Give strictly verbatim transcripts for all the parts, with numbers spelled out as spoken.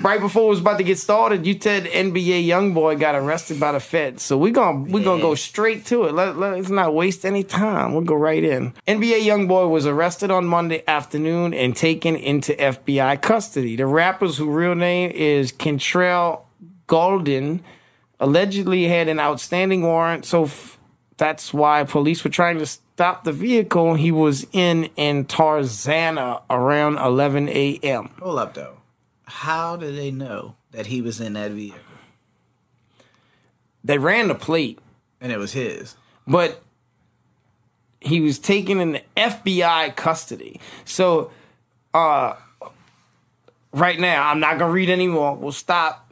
right before it was about to get started, you said N B A YoungBoy got arrested by the feds. So we're gonna we're gonna go straight to it. Let, let's not waste any time. We'll go right in. N B A YoungBoy was arrested on Monday afternoon and taken into F B I custody. The rapper's whose real name is Chvldren allegedly had an outstanding warrant, so f that's why police were trying to stop the vehicle he was in in Tarzana around eleven A M Hold up, though. How did they know that he was in that vehicle? They ran the plate. And it was his. But he was taken in F B I custody. So, uh, right now, I'm not going to read anymore. We'll stop.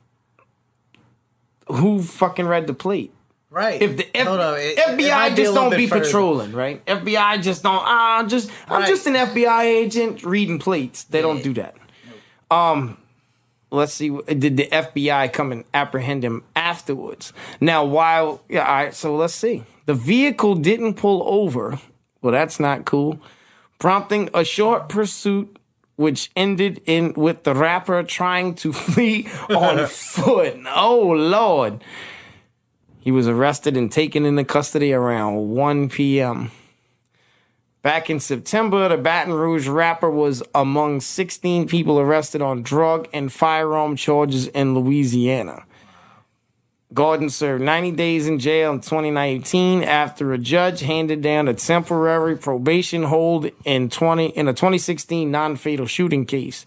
Who fucking read the plate? Right. If the F- no, no, it, F B I it just don't be further. patrolling, right? F B I just don't, ah, uh, just, I'm right. just an F B I agent reading plates. They yeah. don't do that. Nope. Um, let's see, did the F B I come and apprehend him afterwards? Now, while, yeah, all right, so let's see. The vehicle didn't pull over. Well, that's not cool. Prompting a short pursuit, which ended in with the rapper trying to flee on foot. Oh, Lord. He was arrested and taken into custody around one P M Back in September, the Baton Rouge rapper was among sixteen people arrested on drug and firearm charges in Louisiana. Gordon served ninety days in jail in twenty nineteen after a judge handed down a temporary probation hold in, twenty, in a twenty sixteen non-fatal shooting case.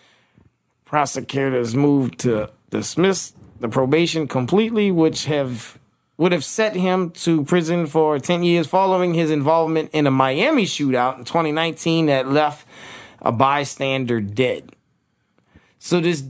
Prosecutors moved to dismiss the probation completely, which have... would have set him to prison for ten years following his involvement in a Miami shootout in twenty nineteen that left a bystander dead. So this,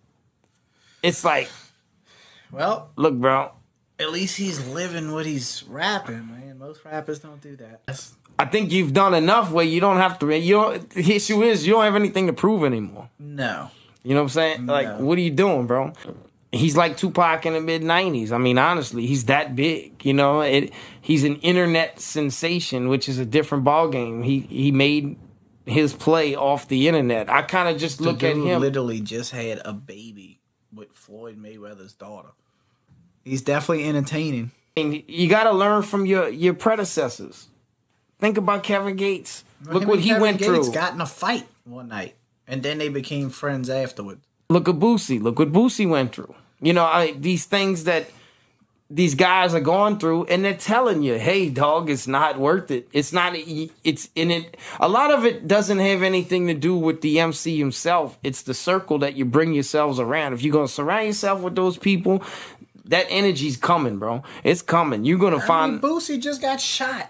it's like, well, look, bro. At least he's living what he's rapping, man. Most rappers don't do that. I think you've done enough where you don't have to, you don't, the issue is you don't have anything to prove anymore. No. You know what I'm saying? No. Like, what are you doing, bro? He's like Tupac in the mid nineties. I mean, honestly, he's that big. You know, it. He's an internet sensation, which is a different ballgame. He he made his play off the internet. I kind of just look the at dude him. Literally just had a baby with Floyd Mayweather's daughter. He's definitely entertaining. And you got to learn from your your predecessors. Think about Kevin Gates. Well, look what he Kevin went Gates through. Got in a fight one night, and then they became friends afterwards. Look at Boosie. Look what Boosie went through. You know, I, these things that these guys are going through, and they're telling you, hey, dog, it's not worth it. It's not, it's in it. A lot of it doesn't have anything to do with the M C himself. It's the circle that you bring yourselves around. If you're going to surround yourself with those people, that energy's coming, bro. It's coming. You're going to find. I mean, Boosie just got shot.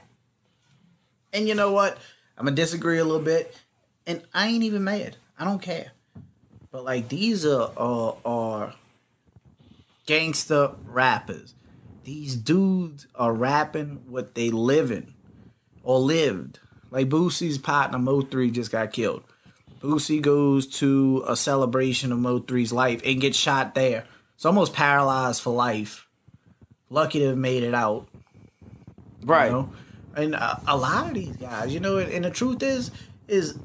And you know what? I'm going to disagree a little bit. And I ain't even mad. I don't care. But, like, these are, are, are gangster rappers. These dudes are rapping what they live in or lived. Like Boosie's partner, Mo three, just got killed. Boosie goes to a celebration of Mo three's life and gets shot there. It's almost paralyzed for life. Lucky to have made it out. Right. You know? And a, a lot of these guys, you know, and, and the truth is, is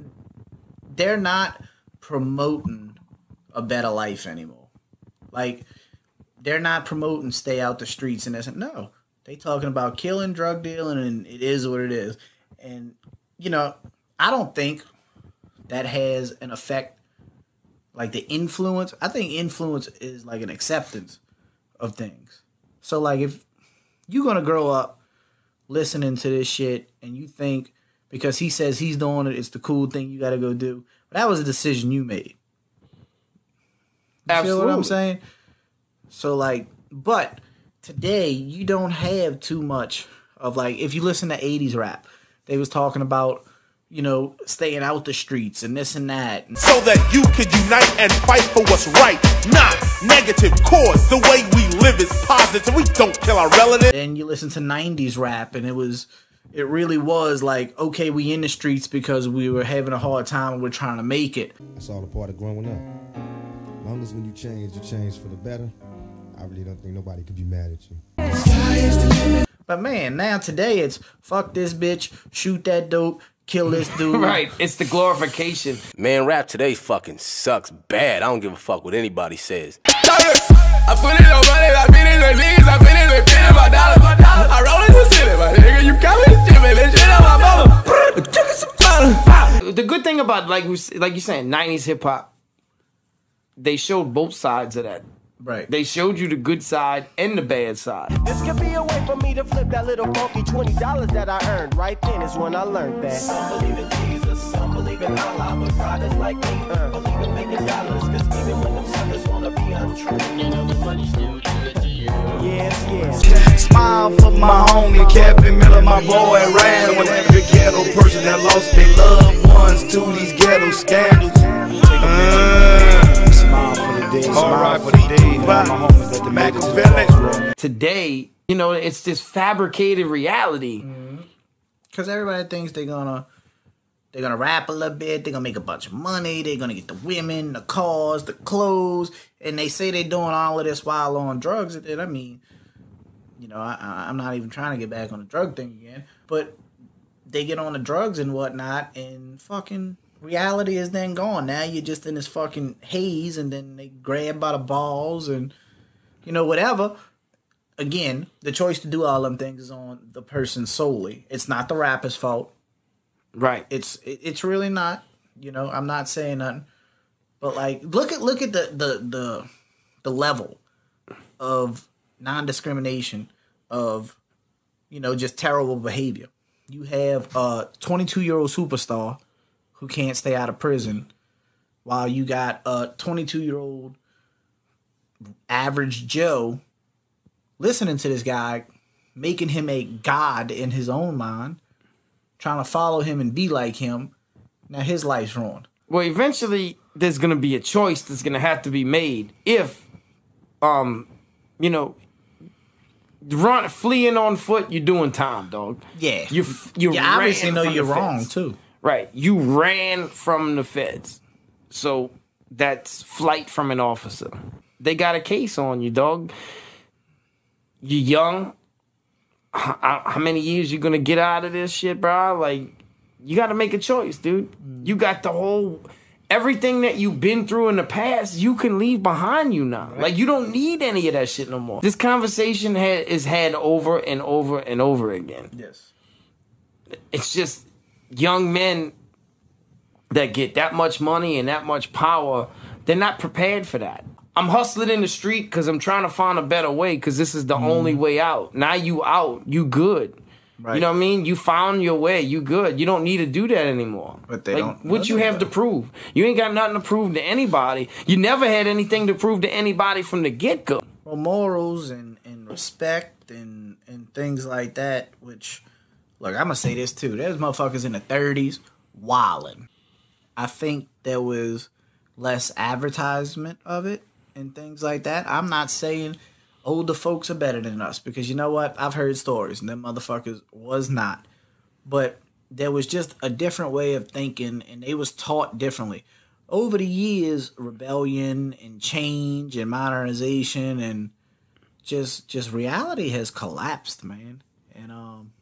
they're not promoting a better life anymore. Like, they're not promoting stay out the streets and this. No, they talking about killing, drug dealing, and it is what it is. And, you know, I don't think that has an effect, like the influence. I think influence is like an acceptance of things. So, like, if you're going to grow up listening to this shit and you think because he says he's doing it, it's the cool thing you got to go do. But that was a decision you made. You Absolutely. feel what I'm saying? So, like, but today you don't have too much of, like, if you listen to eighties rap, they was talking about, you know, staying out the streets and this and that. So that you could unite and fight for what's right, not negative cause. The way we live is positive. We don't kill our relatives. And you listen to nineties rap and it was, it really was like, okay, we in the streets because we were having a hard time and we're trying to make it. That's all a part of growing up. As long as when you change, you change for the better. I really don't think nobody could be mad at you. But man, now today it's fuck this bitch, shoot that dope, kill this dude. Right, it's the glorification. Man, rap today fucking sucks bad. I don't give a fuck what anybody says. I put it on money, I put it on niggas, I put it on pin in my dollars. I roll in the city, my nigga, you coming to shit, man, shit on my mama. The good thing about, like we, like you're saying, nineties hip hop, they showed both sides of that. Right. They showed you the good side and the bad side. This could be a way for me to flip that little funky twenty dollars that I earned. Right then is when I learned that. Some believe in Jesus, some believe in Allah, but brothers like me uh, believe in making dollars. Cause even when them suckers wanna be untrue, you know the money still good to you. Yes, yes. Smile for my homie, Captain Miller, my boy, ran with every ghetto person that lost their loved ones to these ghetto scandals. Uh, Smile for the day, smile for the day. My homies that the Machiavelli. Today, you know, it's this fabricated reality. Because everybody thinks they're gonna they're gonna rap a little bit, they're gonna make a bunch of money, they're gonna get the women, the cars, the clothes, and they say they're doing all of this while on drugs. And I mean, you know, I, I'm not even trying to get back on the drug thing again, but they get on the drugs and whatnot, and fucking reality is then gone. Now you're just in this fucking haze, and then they grab by the balls and, you know, whatever. Again, the choice to do all them things is on the person solely. It's not the rapper's fault. Right. It's it, it's really not. You know, I'm not saying nothing. But like look at look at the the the, the level of non-discrimination, of, you know, just terrible behavior. You have a twenty-two-year-old superstar who can't stay out of prison, while you got a twenty-two-year-old average Joe listening to this guy, making him a god in his own mind, trying to follow him and be like him. Now his life's ruined. Well, eventually there's going to be a choice that's going to have to be made. If, um, you know, run fleeing on foot, you're doing time, dog. Yeah, you you you obviously know from you're the wrong feds. too. Right, you ran from the feds, so that's flight from an officer. They got a case on you, dog. You're young. How, how many years you gonna get out of this shit, bro? Like, you got to make a choice, dude. Mm. You got the whole, everything that you've been through in the past, you can leave behind you now. Right. Like, you don't need any of that shit no more. This conversation ha- is had over and over and over again. Yes. It's just young men that get that much money and that much power, they're not prepared for that. I'm hustling in the street because I'm trying to find a better way, because this is the mm. only way out. Now you out, you good. Right. You know what I mean? You found your way, you good. You don't need to do that anymore. But they like, don't. What you have to prove? You ain't got nothing to prove to anybody. You never had anything to prove to anybody from the get-go. Well, morals and, and respect and, and things like that, which, look, I'm going to say this too. There's motherfuckers in the thirties wilding. I think there was less advertisement of it and things like that. I'm not saying older folks are better than us, because you know what? I've heard stories and them motherfuckers was not. But there was just a different way of thinking, and they was taught differently. Over the years, rebellion and change and modernization and just just reality has collapsed, man. And um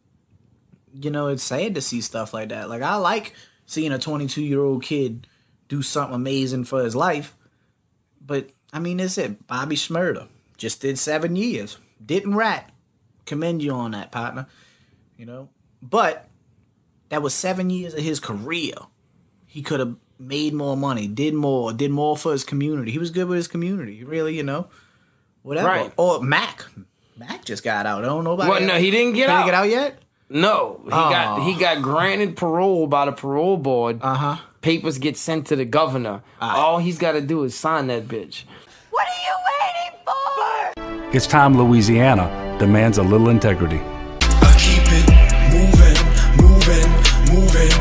you know, it's sad to see stuff like that. Like, I like seeing a twenty-two-year-old kid do something amazing for his life. But, I mean, that's it. Bobby Shmurda just did seven years. Didn't rat. Commend you on that, partner. You know? But that was seven years of his career. He could have made more money, did more, did more for his community. He was good with his community. Really, you know? Whatever. Right. Or Mac. Mac just got out. I don't know about Well, no, he didn't get Did out. he get out yet? No, he Oh. got he got granted parole by the parole board. Uh huh. Papers get sent to the governor. Right. All he's got to do is sign that bitch. What are you waiting for? It's time Louisiana demands a little integrity. I keep it moving, moving, moving.